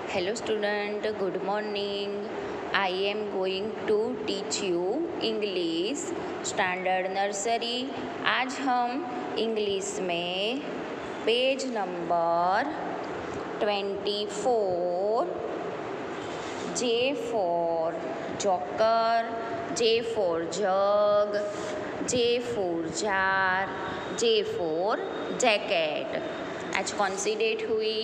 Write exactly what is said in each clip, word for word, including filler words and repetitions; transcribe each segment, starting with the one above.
Hello student, good morning. I am going to teach you English standard nursery. आज हम English में page number twenty four, J for joker, J for jug, J for jar, J for jacket. आज कौन सी date हुई?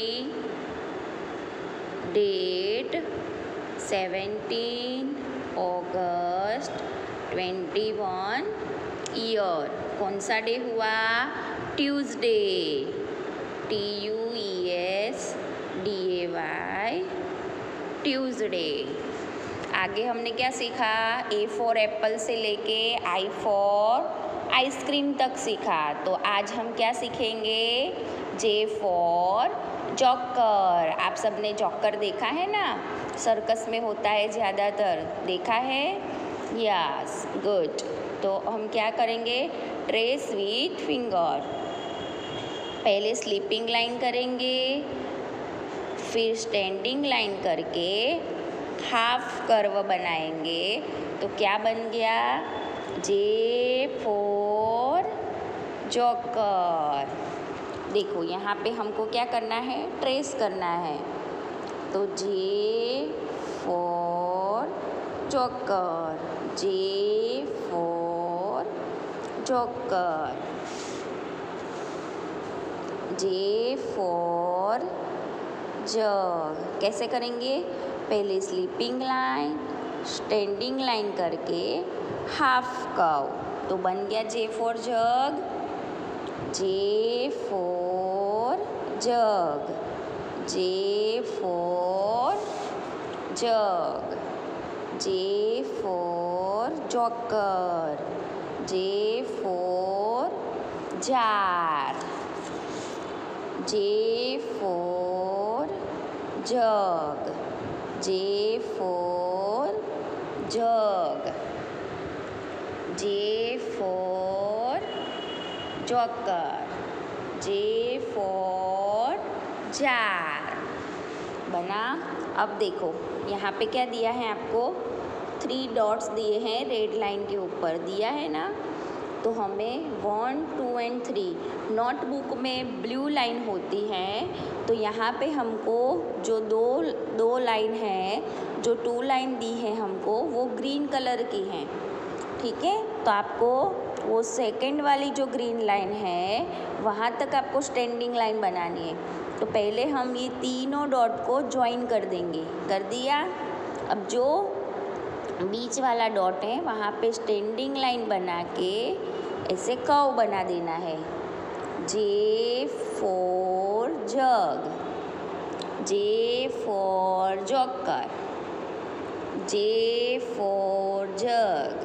Date seventeen August twenty one. Year कौन सा day हुआ? Tuesday, T U E S D A Y, Tuesday. आगे हमने क्या सीखा? ए फॉर एप्पल से लेके आई फॉर आइसक्रीम तक सीखा। तो आज हम क्या सीखेंगे? J for joker. आप सबने जॉकर देखा है ना? सर्कस में होता है ज़्यादातर, देखा है? Yes, good. तो हम क्या करेंगे? Trace with finger. पहले स्लीपिंग लाइन करेंगे, फिर स्टैंडिंग लाइन करके हाफ कर्व बनाएंगे। तो क्या बन गया? J for joker. देखो यहाँ पे हमको क्या करना है? ट्रेस करना है। तो J for joker, J for joker, J for jug. कैसे करेंगे? पहले स्लीपिंग लाइन, स्टैंडिंग लाइन करके हाफ कर्व। तो बन गया J for jug, J for jug, J for jug, J for joker, J for jar, J for jug, J for jug, J for joker, J for jar. बना? अब देखो यहाँ पे क्या दिया है आपको? थ्री डॉट्स दिए हैं रेड लाइन के ऊपर, दिया है ना? तो हमें one two and three, notebook में ब्लू लाइन होती है, तो यहाँ पे हमको जो दो दो लाइन है, जो टू लाइन दी है हमको, वो ग्रीन कलर की हैं, ठीक है? तो आपको वो सेकंड वाली जो ग्रीन लाइन है वहाँ तक आपको स्टैंडिंग लाइन बनानी है। तो पहले हम ये तीनों डॉट को ज्वाइन कर देंगे। कर दिया? अब जो बीच वाला डॉट है वहाँ पे स्टैंडिंग लाइन बना के ऐसे कर्व बना देना है। J for jug, J for joker, J for jug,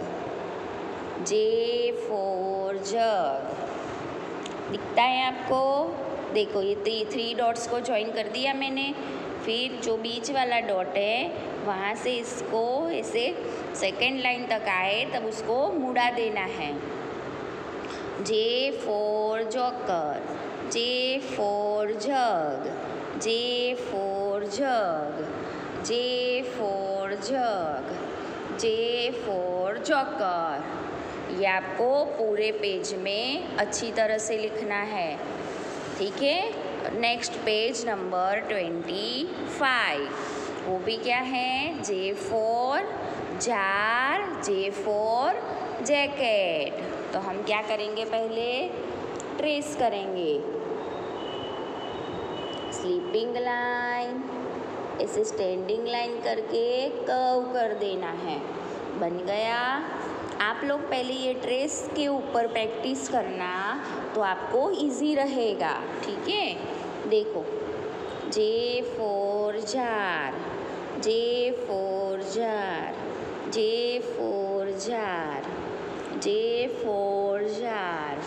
J for jug. दिखता है आपको? देखो ये थ्री थ्री डॉट्स को ज्वाइन कर दिया मैंने। फिर जो बीच वाला डॉट है वहाँ से इसको ऐसे सेकेंड लाइन तक आए तब उसको मुड़ा देना है। J for joker, J for jug, J for jug, J for jug, J for joker. ये आपको पूरे पेज में अच्छी तरह से लिखना है, ठीक है? Next page number twenty five, वो भी क्या है? J for jar, J for jacket. तो हम क्या करेंगे? पहले ट्रेस करेंगे, स्लीपिंग लाइन, ऐसे स्टैंडिंग लाइन करके कर्व कर देना है। बन गया? आप लोग पहले ये ट्रेस के ऊपर प्रैक्टिस करना तो आपको इजी रहेगा, ठीक है? देखो, J for jar, J for jar, J for jar, J for jar,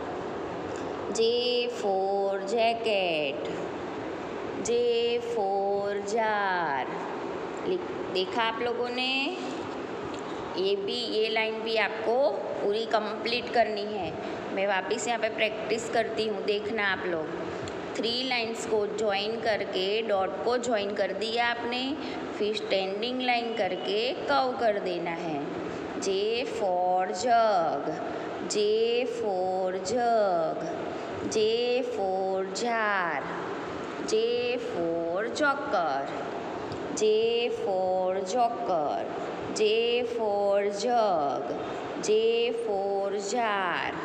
J for jacket, J for jar. देखा आप लोगों ने? ये भी, ये लाइन भी आपको पूरी कंप्लीट करनी है। मैं वापस यहाँ पे प्रैक्टिस करती हूँ, देखना आप लोग। थ्री लाइंस को ज्वाइन करके डॉट को ज्वाइन कर दिया आपने, फिर स्टैंडिंग लाइन करके कर्व कर देना है। J for jug, J for jug, J for jar, J for joker, J for joker, J for jug, J for jar,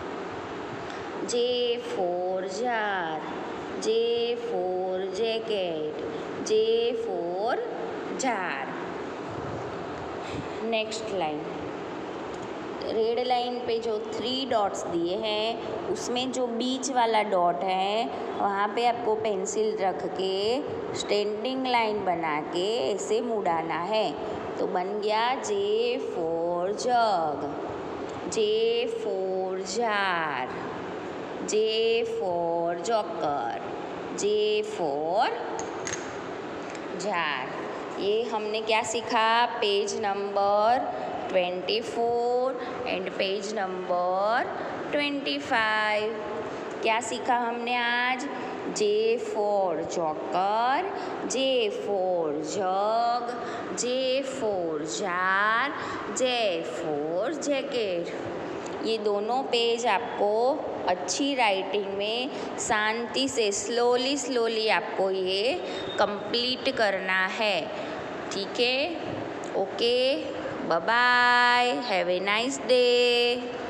J for jar, J for jacket, J for jar. Next line, red line पे जो three dots दिए हैं उसमें जो बीच वाला dot है वहाँ पे आपको पेंसिल रख के स्टैंडिंग लाइन बना के ऐसे मुड़ाना है। तो बन गया J for jug, J for jar, J for joker, J for jar. ये हमने क्या सीखा, page number twenty four and page number twenty five. क्या सीखा हमने आज, J for joker, J for jug, J for jar, J for jacket. ये दोनों पेज आपको अच्छी राइटिंग में शांति से स्लोली स्लोली आपको ये कंप्लीट करना है। ठीक है, okay, bye bye, have a nice day.